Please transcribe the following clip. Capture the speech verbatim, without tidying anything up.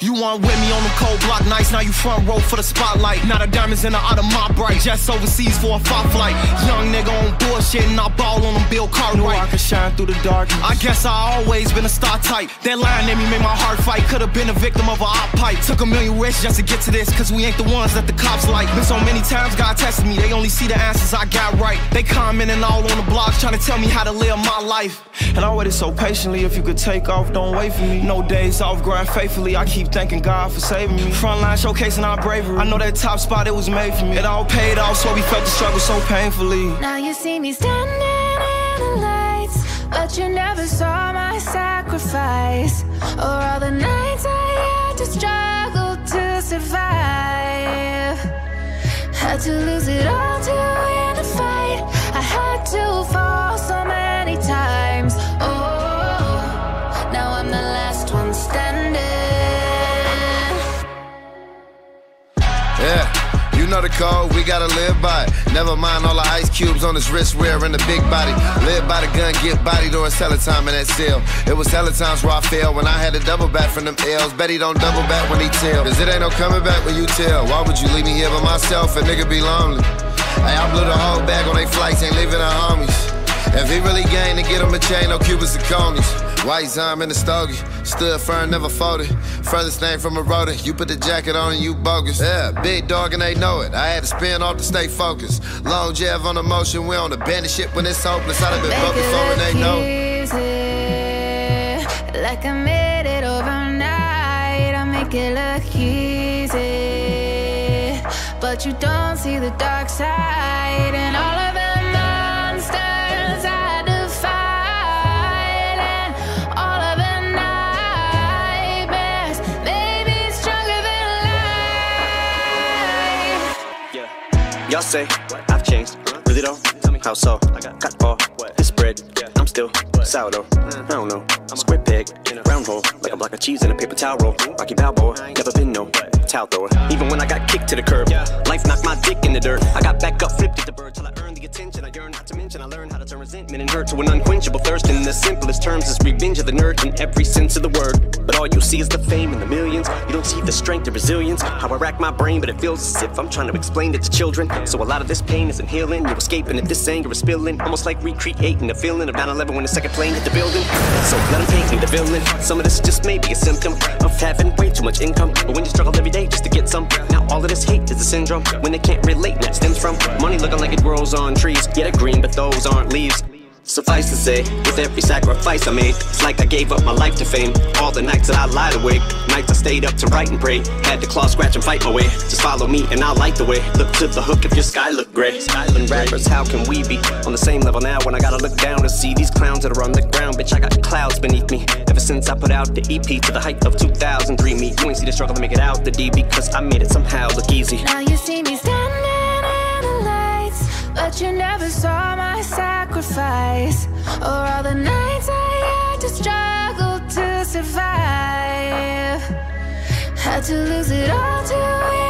You weren't with me on them cold block nights, now you front row for the spotlight. Now the diamonds in the out of my bright, just overseas for a fight flight. Young nigga on bullshit and I ball on them Bill Cartwright. Knew I could shine through the darkness. I guess I always been a star type. That line in me made my heart fight. Could've been a victim of a op pipe. Took a million risks just to get to this, cause we ain't the ones that the cops like. Been so many times God tested me, they only see the answers I got right. They commenting all on the blogs trying to tell me how to live my life. And I waited so patiently, if you could take off, don't wait for me. No days off, grind faithfully, I keep thanking God for saving me. Frontline showcasing our bravery, I know that top spot, it was made for me. It all paid off, so we felt the struggle so painfully. Now you see me standing in the lights, but you never saw my sacrifice, or all the nights I had to struggle to survive. Had to lose it all to win the fight. I had to fall so many times. Oh, now I'm the last one standing. Yeah, you know the code, we gotta live by it. Never mind all the ice cubes on his wrist wearing the big body. Live by the gun, get bodied, or it's hella time in that cell. It was hella times where I failed when I had to double back from them L's. Bet he don't double back when he tell, cause it ain't no coming back when you tell. Why would you leave me here by myself? A nigga be lonely. Hey, I blew the whole bag on they flights, ain't leaving the homies. If he really gained to get him a chain, no Cubans and conies. White Zime in the stogie, stood firm, never folded. Furthest thing from a rotor, you put the jacket on and you bogus. Yeah, big dog and they know it, I had to spin off to stay focused. Long Jeff on the motion, we on the bandit shit when it's hopeless. I'd have been broke before and they know it. Like I made it overnight, I make it look easy, but you don't see the dark side and all of the monsters I defied, and all of the nightmares made me stronger than life. Yeah, y'all say I've changed, really though? Tell me how so? I got ball, this bread, I'm still sourdough. I don't know, square peg, round hole, like a block of cheese in a paper towel roll. Rocky Balboa, never been no towel thrower. Even when I got kicked to the curb, life knocked my dick in the dirt. I got back up, flipped at the bird till I earned the attention I yearn. Not to mention I learned how to turn resentment and hurt to an unquenchable thirst. In the simplest terms, is revenge of the nerd in every sense of the word. But all you see is the fame and the millions. You don't see the strength and resilience. How I rack my brain, but it feels as if I'm trying to explain it to children. So a lot of this pain isn't healing. You're escaping if this anger is spilling. Almost like recreating the feeling of nine eleven when the second plane hit the building. So let them paint me the villain. Some of this just may be a symptom of having way too much income. But when you struggle every day just to get some, now all of this hate is a syndrome. When they can't relate, and it stems from money looking like it grows on trees. Yeah, they're green, but those aren't leaves. Suffice to say, with every sacrifice I made, it's like I gave up my life to fame. All the nights that I lied awake, nights I stayed up to write and pray. Had to claw, scratch, and fight my way. Just follow me and I'll light the way. Look to the hook if your sky look gray. Island rappers, how can we be on the same level now when I gotta look down to see these clowns that are on the ground? Bitch, I got clouds beneath me. Ever since I put out the E P to the height of two thousand three, me, you ain't see the struggle to make it out the D because I made it somehow look easy. Now you see me standing in the lights, but you never saw my sacrifice, or all the nights I had to struggle to survive. Had to lose it all to